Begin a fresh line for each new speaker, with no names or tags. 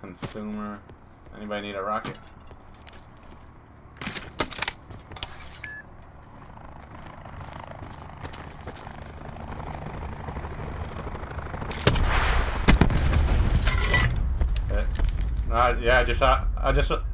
Consumer. Anybody need a rocket? Yeah, I just shot.